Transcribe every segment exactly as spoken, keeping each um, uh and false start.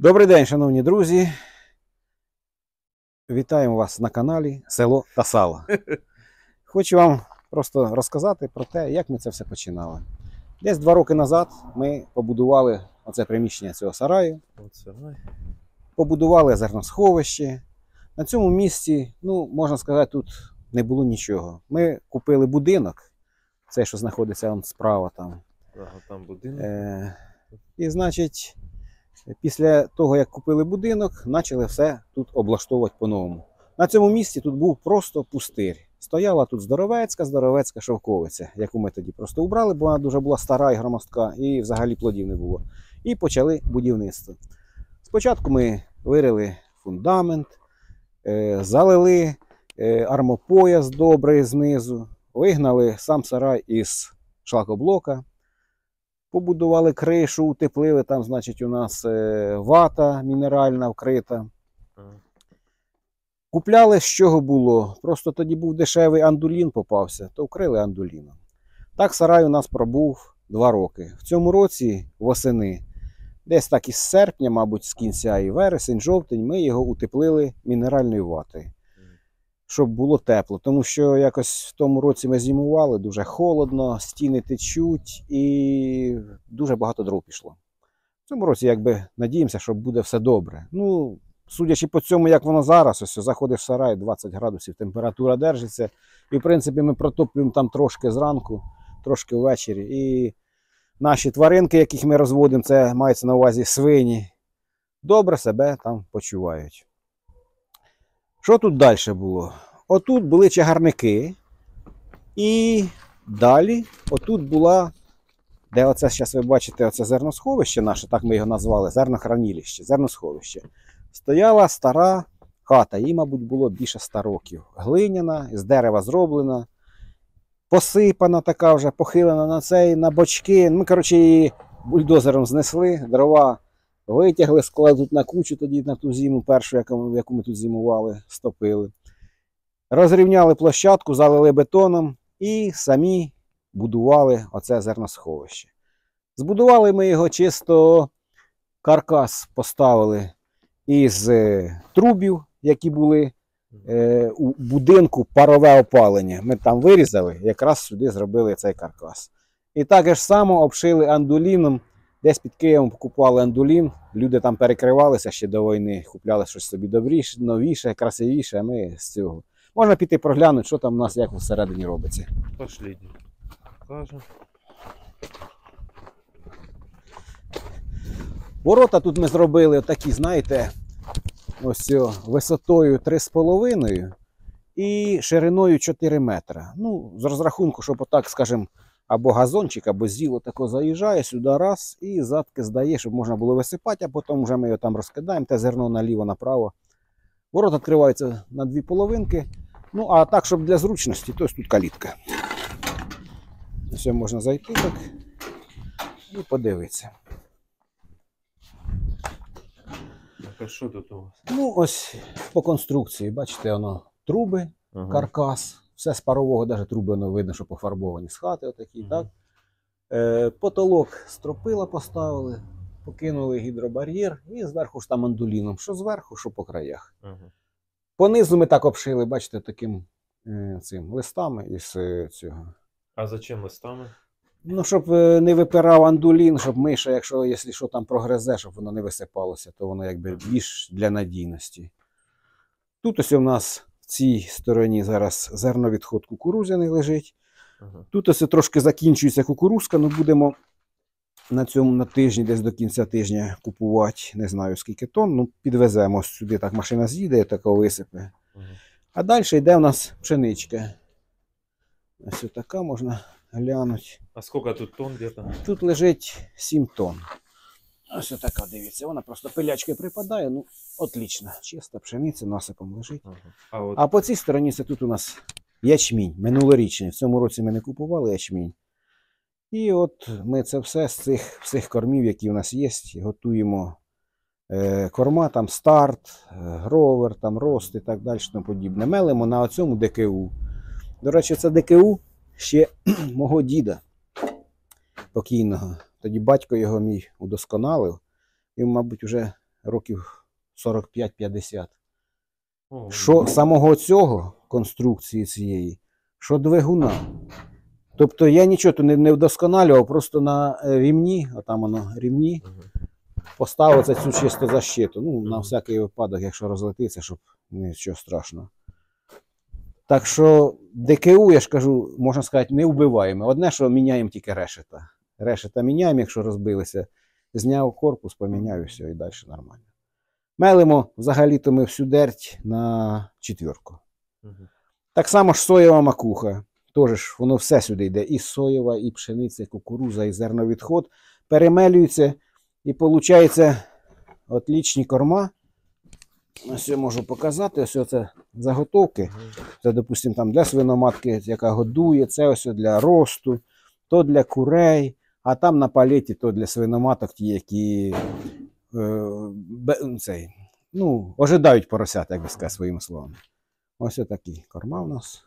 Добрий день, шановні друзі. Вітаємо вас на каналі Село та Сало. Хочу вам просто розказати про те, як ми це все починали. Десь два роки назад ми побудували оце приміщення цього сараю. Побудували зерносховище. На цьому місці, ну, можна сказати, тут не було нічого. Ми купили будинок, цей, що знаходиться вон справа там. Ага, там будинок. Е- і, значить, після того, як купили будинок, почали все тут облаштовувати по-новому. На цьому місці тут був просто пустир. Стояла тут здоровецька, здоровецька шовковиця, яку ми тоді просто убрали, бо вона дуже була стара і громоздка, і взагалі плодів не було. І почали будівництво. Спочатку ми вирили фундамент, е, залили е, армопояс добрий знизу, вигнали сам сарай із шлакоблока. Побудували кришу, утеплили, там, значить, у нас е, вата мінеральна вкрита. Купляли, з чого було. Просто тоді був дешевий андулін попався, то вкрили андуліном. Так сарай у нас пробув два роки. В цьому році, восени, десь так із серпня, мабуть, з кінця і вересень, жовтень, ми його утеплили мінеральною ватою. Щоб було тепло, тому що якось в тому році ми зимували, дуже холодно, стіни течуть і дуже багато дров пішло. В цьому році, якби, надіємося, що буде все добре. Ну, судячи по цьому, як воно зараз, ось заходиш в сарай, двадцять градусів температура держиться. І, в принципі, ми протоплюємо там трошки зранку, трошки ввечері. І наші тваринки, яких ми розводимо, це мається на увазі свині, добре себе там почувають. Що тут далі було? Отут були чагарники. І далі, отут була, де оце, зараз ви бачите, оце зерносховище наше, так ми його назвали, зернохранилище, зерносховище. Стояла стара хата, їй, мабуть, було більше ста років. Глиняна, з дерева зроблена, посипана така вже, похилена на цей, на бочки. Ми, коротше, її бульдозером знесли, дрова витягли, склали тут на кучу тоді на ту зиму, першу, яку, яку ми тут зимували, стопили. Розрівняли площадку, залили бетоном і самі будували оце зерносховище. Збудували ми його чисто, каркас поставили із трубів, які були е, у будинку, парове опалення. Ми там вирізали, якраз сюди зробили цей каркас. І так ж само обшили андуліном. Десь під Києвом покупали андулін, люди там перекривалися ще до війни, купляли щось собі добріше, новіше, красивіше, а ми з цього. Можна піти проглянути, що там у нас як всередині робиться. Пошли. Покажемо. Ворота тут ми зробили такі, знаєте, ось висотою три з половиною і шириною чотири метри. Ну, з розрахунку, щоб отак, скажімо, або газончик, або зіло тако заїжджає сюди раз і задки здає, щоб можна було висипати, а потім вже ми його там розкидаємо, те зерно наліво-направо. Ворота відкриваються на дві половинки. Ну, а так, щоб для зручності, то ось тут калітка. Ось можна зайти так і подивитися. А що тут у вас? Ну, ось по конструкції, бачите, воно труби, ага. Каркас. Все з парового, навіть труби воно видно, що пофарбовані з хати отакі, ага. Так? Е, потолок стропила поставили, покинули гідробар'єр і зверху ж там андуліном. Що зверху, що по краях. Ага. Понизу ми так обшили, бачите, таким е, цим, листами із е, цього. А зачем листами? Ну, щоб е, не випирав андулін, щоб миша, якщо, якщо що там прогризе, щоб воно не висипалося, то воно якби більш для надійності. Тут ось у нас в цій стороні зараз зерновідход кукурудзяний лежить. Ага. Тут ось трошки закінчується кукурузка, ну будемо на цьому на тижні, десь до кінця тижня купувати, не знаю скільки тонн, ну підвеземо сюди, так машина з'їде, тако висипе. Ага. А далі йде у нас пшеничка. Ось така можна глянути. А скільки тут тонн где-то? Тут лежить сім тонн. Ось така, дивіться, вона просто пилячкою припадає, ну, отлично. Чиста пшениця насипом лежить. Ага. А, от... а по цій стороні це тут у нас ячмінь, минулорічний. В цьому році ми не купували ячмінь. І от ми це все з цих всіх кормів, які у нас є, готуємо е, корма, там старт, е, гровер, там рост і так далі, тому подібне. Мелимо на оцьому ДКУ. До речі, це ДКУ ще мого діда покійного. Тоді батько його мій удосконалив. Він, мабуть, вже років сорок п'ять п'ятдесят. О, Що самого цього, конструкції цієї, що двигуна. Тобто я нічого тут не, не вдосконалював, просто на е, рівні, а там воно рівні, Мгм. поставив це цю чисто защиту. Ну, на Мгм. всякий випадок, якщо розлетиться, щоб нічого страшного. Так що ДКУ, я ж кажу, можна сказати, не вбиваємо. Одне, що міняємо тільки решета. Решета міняємо, якщо розбилися. Зняв корпус, поміняв і все, і далі нормально. Мелимо взагалі-то ми всю дерть на четвірку. Мгм. Так само ж соєва макуха. Теж ж воно все сюди йде. І соєва, і пшениця, і кукуруза, і зерновідход. Перемелюється і виходить отлічні корма. Ось я можу показати. Ось це заготовки. Мгм. Це, допустимо, там для свиноматки, яка годує, це ось для росту, то для курей, а там на палеті то для свиноматок, ті, які е, бе- цей, ну, ожидають поросят, як би сказати, своїми словами. Ось такі корма в нас.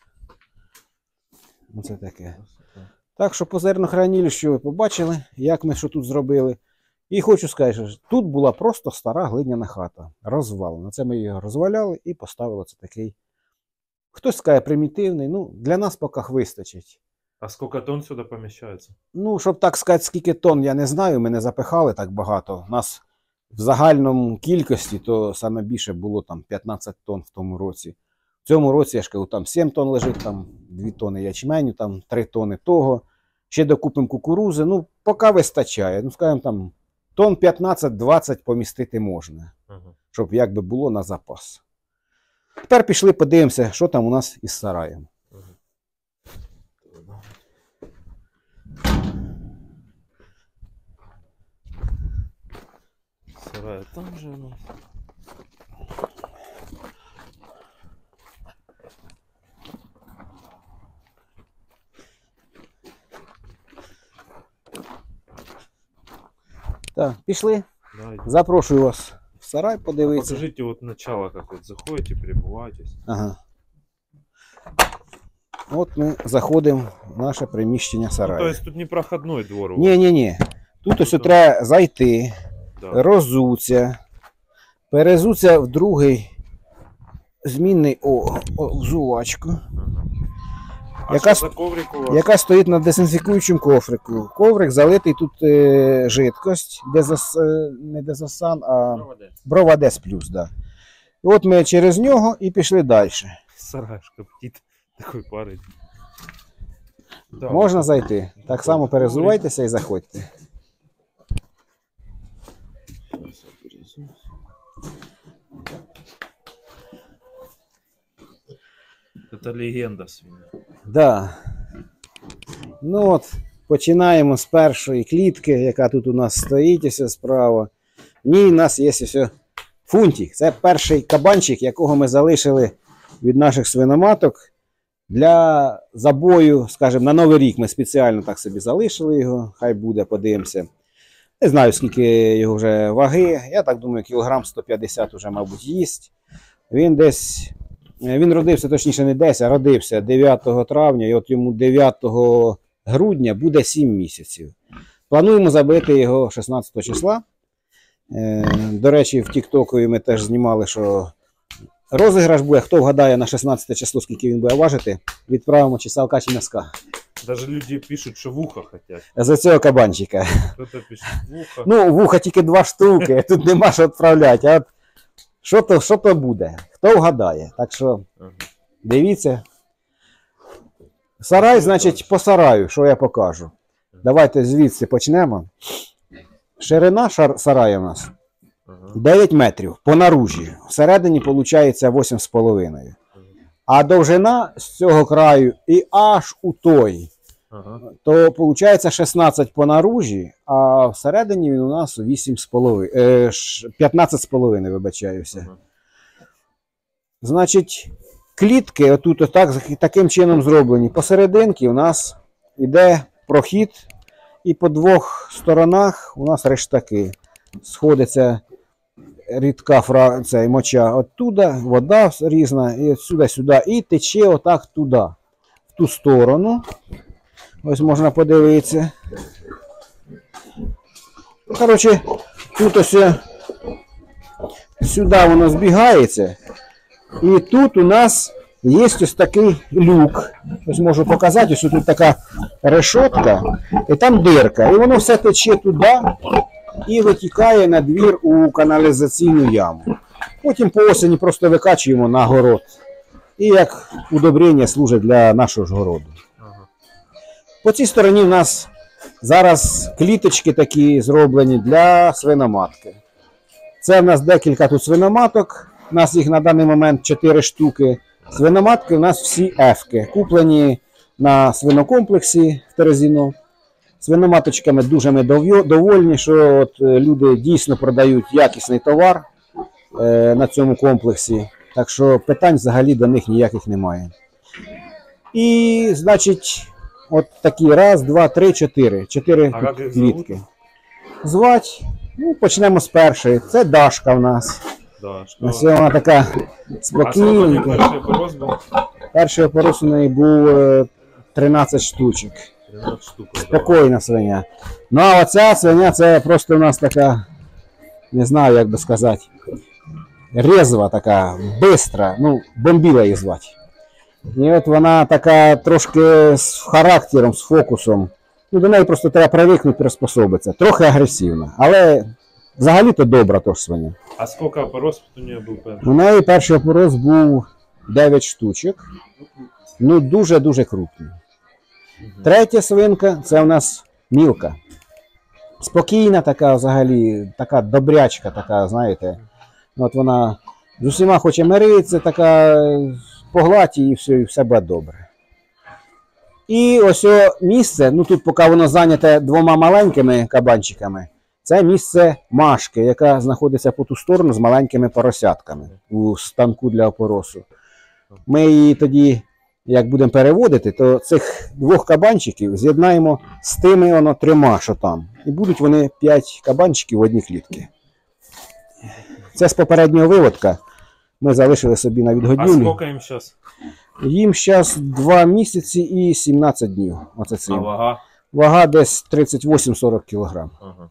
Оце таке. Так що по зернохранилищу ви побачили, як ми що тут зробили. І хочу сказати, що тут була просто стара глиняна хата, розвалена. Це ми її розваляли і поставили це такий. Хтось скаже примітивний, ну для нас поки вистачить. А сколько тонн сюда помещается? Ну, щоб так сказати, скільки тонн, я не знаю, ми не запихали так багато. У нас в загальному кількості, то саме більше було там п'ятнадцять тонн в тому році. В цьому році, я ж кажу, там сім тонн лежить, там дві тонни ячменю, там три тонни того. Ще докупимо кукурузи, ну, поки вистачає. Ну, скажімо, там тонн п'ятнадцять-двадцять помістити можна, Ага. щоб якби було на запас. Тепер пішли, подивимося, що там у нас із сараєм. Ага. Сарай там же, ну. Так, пішли. Да, иди. Запрошую вас в сарай подивитися. Покажите вот начало, как вот заходите, перебываетесь. Ага. От ми заходимо в наше приміщення Ну, то сараю. есть тут не проходной двор у вас? Ні, ні, ні. Тут ось Тут- треба зайти, Да. розуться, перезуться в другий змінний о, о, взувачку, Ага. А Яка что за коврик у вас? яка стоїть на дезінфікуючому коврику. Коврик залитий тут е, жидкость, дезос, е, не дезосан, а бровадес плюс. Да. І от ми через нього і пішли далі. Сарашка, птит такой парень. Да, Можна вот зайти. Так само перезувайтеся і заходьте. сейчас я перезу. Это легенда свинья. Да. Ну от, починаємо з першої клітки, яка тут у нас стоїть ось справа. В ній у нас є ось фунтик. Це перший кабанчик, якого ми залишили від наших свиноматок для забою, скажімо, на Новий рік ми спеціально так собі залишили його. Хай буде, подивимося. Не знаю, скільки його вже ваги. Я так думаю, кілограм сто п'ятдесят вже, мабуть, їсть. Він десь. Він родився, точніше, не десь, а родився дев'ятого травня, і от йому дев'ятого грудня буде сім місяців. Плануємо забити його шістнадцятого числа. Е, до речі, в Тіктокові ми теж знімали, що розіграш буде. Хто вгадає на шістнадцяте число, скільки він буде важити, відправимо чи салка, чи м'яска. Даже люди пишут, что в ухо хотят. За цього кабанчика. Кто-то пишет в ухо. Ну, вуха тільки два штуки, тут нема що відправляти. А от що то, що то буде? Хто вгадає? Так що Ага. дивіться. Сарай, значить, по сараю, що я покажу. Давайте звідси почнемо. Ширина шар- сараю у нас Ага. дев'ять метрів по наружі. Всередині виходить вісім з половиною. А довжина з цього краю і аж у той, Ага. то виходить шістнадцять по наружі, а всередині він у нас вісім з половиною, е, ш- п'ятнадцять з половиною, вибачаюся. Ага. Значить, клітки отут отак, таким чином зроблені. Посерединки у нас йде прохід, і по двох сторонах у нас рештаки. Сходиться рідка фра... цей, моча оттуда, вода різна, і отсюди сюди, і тече отак туди, в ту сторону. Ось можна подивитися. Коротше, тут ось сюди воно збігається. І тут у нас є ось такий люк. Ось можу показати, ось тут така решетка, і там дирка. І воно все тече туди і витікає на двір у каналізаційну яму. Потім по осені просто викачуємо на город. І як удобрення служить для нашого ж городу. Ага. По цій стороні в нас зараз кліточки такі зроблені для свиноматки. Це в нас декілька тут свиноматок. У нас їх на даний момент чотири штуки. Свиноматки у нас всі ефки, куплені на свинокомплексі в Терезіно. Свиноматочками дуже ми дов'ю- довольні, що от е, люди дійсно продають якісний товар е, на цьому комплексі. Так що питань взагалі до них ніяких немає. І, значить, от такі раз, два, три, чотири. Чотири А тут як їх зовуть? клітки. Звать, ну, почнемо з першої. Це Дашка в нас. Да, що? Ось вона така А сколько спокійненька. перший порос був? Перший опорос у неї був е, тринадцять штучок. тринадцять штук. да. Спокійна свиня. Ну а оця свиня це просто у нас така, не знаю як би сказати, резва така, бистра, ну, бомбіла її звати. І от вона така трошки з характером, з фокусом. Ну, до неї просто треба привикнути, приспособитися. Трохи агресивна, але взагалі-то добра тож свиня. А скільки порос у нее був перший? У неї перший опорос був дев'ять штучок. Ну, дуже-дуже крупний. Третя свинка це у нас Мілка. Спокійна така взагалі, така добрячка, така, знаєте. От вона з усіма хоче миритися, така погладь і все, і все буде добре. І ось о місце, ну тут поки воно зайняте двома маленькими кабанчиками, це місце Машки, яка знаходиться по ту сторону з маленькими поросятками у станку для опоросу. Ми її тоді, як будемо переводити, то цих двох кабанчиків з'єднаємо з тими воно трьома, що там. І будуть вони п'ять кабанчиків в одній клітці. Це з попереднього виводка. Ми залишили собі на А відгодівлю. скільки їм зараз? Їм зараз два місяці і сімнадцять днів. Оце це А їм. вага? Вага десь тридцять вісім сорок кілограм. Ага.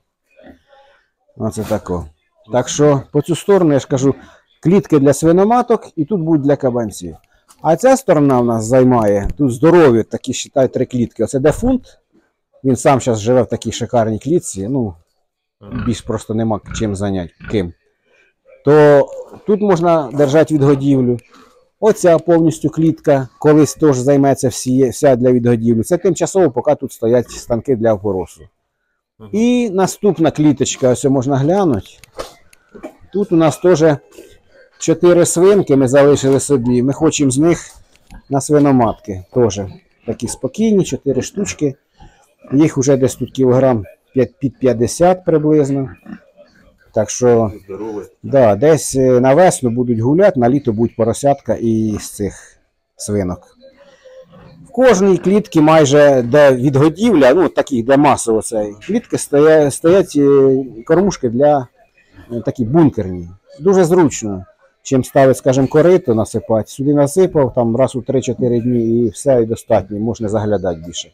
Оце тако. Так що по цю сторону, я ж кажу, клітки для свиноматок і тут будуть для кабанців. А ця сторона в нас займає, тут здорові такі, считай, три клітки. Оце де фунт, він сам зараз живе в такій шикарній клітці, ну, більш просто нема чим зайняти, ким. То тут можна держати відгодівлю. Оця повністю клітка, колись теж займеться всі, вся для відгодівлі. Це тимчасово, поки тут стоять станки для опоросу. І наступна кліточка, ось можна глянути. Тут у нас теж чотири свинки ми залишили собі. Ми хочемо з них на свиноматки. Теж такі спокійні, чотири штучки. Їх вже десь тут кілограм під п'ятдесят приблизно. Так що, да, десь на весну будуть гуляти, на літо будуть поросятка і з цих свинок. В кожній клітці майже, де відгодівля, ну таких, де масово це, клітки стоять, стоять е, кормушки для е, такі бункерні. Дуже зручно. Чим ставить, скажімо, корито насипати. Сюди насипав, там раз у три-чотири дні і все, і достатньо, можна заглядати більше.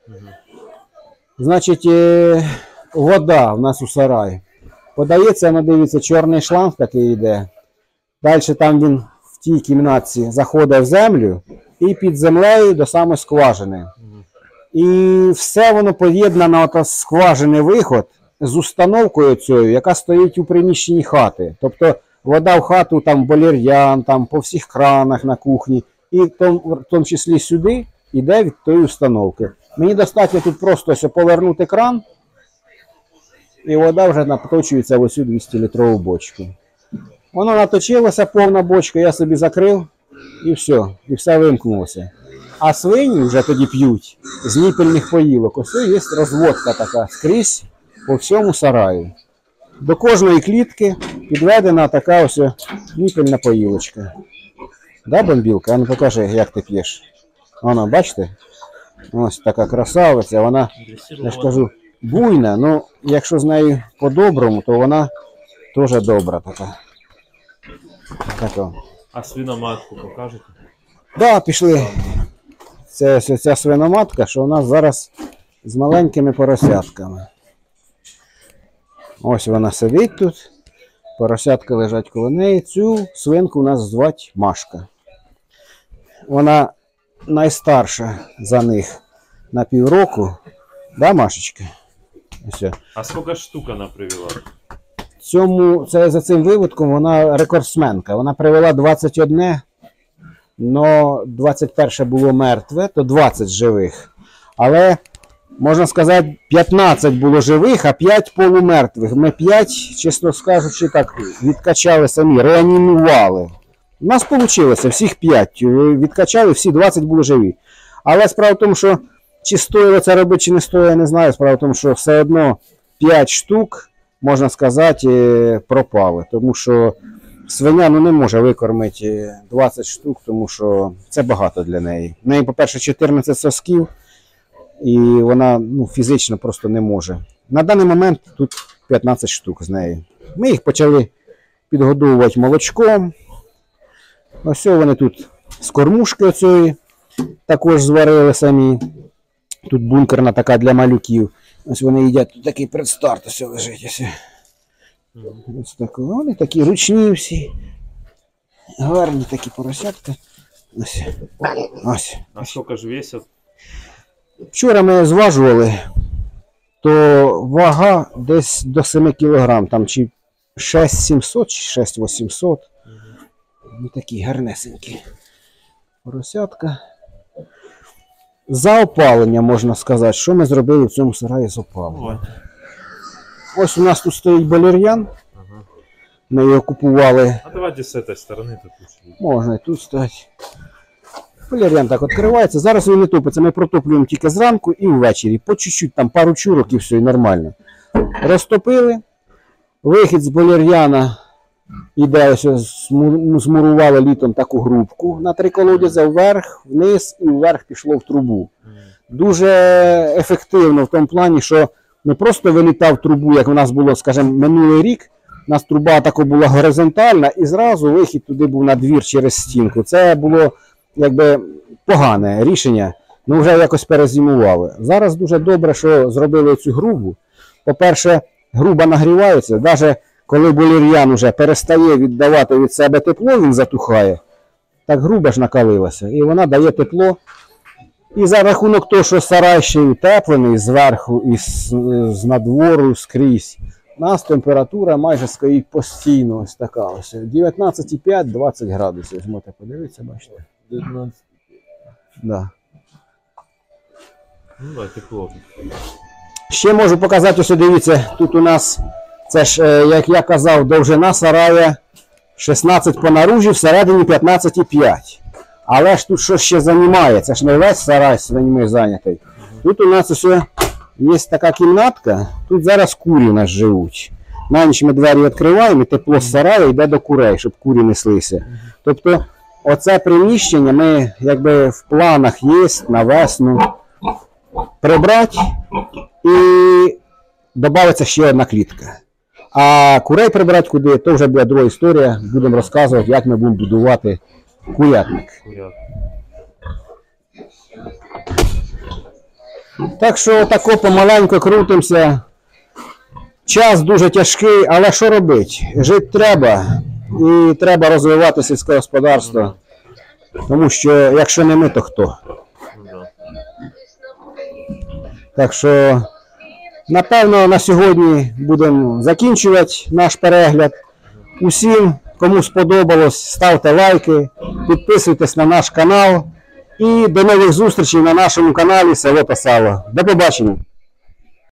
Значить, е, вода в нас у сараї. Подається, ну, дивіться, чорний шланг такий йде. Далі там він в тій кімнатці заходить в землю і під землею до самої скважини. І все воно поєднано, ото скважини виход з установкою цією, яка стоїть у приміщенні хати. Тобто вода в хату, там болір'ян, там по всіх кранах на кухні, і в тому, в тому числі сюди йде від тої установки. Мені достатньо тут просто ось повернути кран, і вода вже наточується в оцю двісті-літрову бочку. Воно наточилося, повна бочка, я собі закрив, і все, і все вимкнулося. А свині вже тоді п'ють з ніпельних поїлок. Ось є розводка така скрізь по всьому сараю. До кожної клітки підведена така ось ніпельна поїлочка. Да, бомбілка? А ну покажи, як ти п'єш. Вона, бачите? Ось така красавиця, вона, я ж кажу, буйна, ну якщо з нею по-доброму, то вона теж добра така. Така. А свиноматку покажете? Да, пішли. Це ось ця свиноматка, що у нас зараз з маленькими поросятками. Ось вона сидить тут. Поросятка лежать коло неї. Цю свинку у нас звать Машка. Вона найстарша за них на півроку. Да, Машечка? Ось. А сколько штук она привела? Цьому, це, за цим виводком вона рекордсменка. Вона привела двадцять одне, але двадцять перше було мертве, то двадцять живих. Але, можна сказати, п'ятнадцять було живих, а п'ять полумертвих. Ми п'ять, чесно скажучи, так відкачали самі, реанімували. У нас вийшло, всіх п'ять відкачали, всі двадцять були живі. Але справа в тому, що чи стоїло це робити, чи не стоїло, я не знаю. Справа в тому, що все одно п'ять штук, можна сказати, пропали. Тому що свиня ну, не може викормити двадцять штук, тому що це багато для неї. В неї, по-перше, чотирнадцять сосків, і вона ну, фізично просто не може. На даний момент тут п'ятнадцять штук з нею. Ми їх почали підгодовувати молочком. Ось вони тут з кормушки оцієї також зварили самі. Тут бункерна така для малюків. Ось вони їдять, тут такий предстарт ось лежить. Ось. Ось так. Вони такі ручні всі. Гарні такі поросятка. Ось. Ось. А сколько же весят? Вчора ми зважували, то вага десь до семи кілограм, там чи шість сімсот, чи шість вісімсот. Ну такі гарнесенькі поросятка. За опалення, можна сказати, що ми зробили в цьому сараї з опаленням. Ось у нас тут стоїть балер'ян. Ага. Ми його купували. А давайте с этой стороны тут лучше. Можна і тут стати. Балер'ян так відкривається. Зараз він не топиться. Ми протоплюємо тільки зранку і ввечері. По чуть-чуть, там пару чурок і все, і нормально. Розтопили. Вихід з балер'яна іде, ось зму- змурували літом таку грубку на три колодязя вверх, вниз і вверх пішло в трубу. Дуже ефективно в тому плані, що не просто вилітав трубу, як у нас було, скажімо, минулий рік. У нас труба така була горизонтальна і зразу вихід туди був на двір через стінку. Це було якби погане рішення, ми вже якось перезимували. Зараз дуже добре, що зробили цю грубу. По-перше, груба нагрівається, навіть коли балер'ян вже перестає віддавати від себе тепло, він затухає, так груба ж накалилася, і вона дає тепло. І за рахунок того, що сарай ще й утеплений зверху і з, з надвору скрізь, у нас температура майже стоїть постійно ось така ось. дев'ятнадцять п'ять - двадцять градусів. Можете подивитися, бачите? девятнадцать. Да. Ну да, тепло. Ще можу показати, ось дивіться, тут у нас, це ж, е, як я казав, довжина сарая шістнадцять по наружі, всередині п'ятнадцять п'ять. Але ж тут що ще займає, це ж не весь сарай свиньми зайнятий. Тут у нас ось є така кімнатка, тут зараз курі у нас живуть. На ніч ми двері відкриваємо, і тепло з сараю йде до курей, щоб курі неслися. Тобто оце приміщення ми якби в планах є на весну прибрати і додається ще одна клітка. А курей прибрати куди, то вже буде друга історія. Будемо розказувати, як ми будемо будувати курятник. Курят. Так що тако помаленько крутимося. Час дуже тяжкий, але що робити? Жити треба. І треба розвивати сільське господарство. Тому що якщо не ми, то хто? Ну да. Так що, напевно, на сьогодні будемо закінчувати наш перегляд. Усім, кому сподобалось, ставте лайки, підписуйтесь на наш канал. І до нових зустрічей на нашому каналі Село та Сало. До побачення!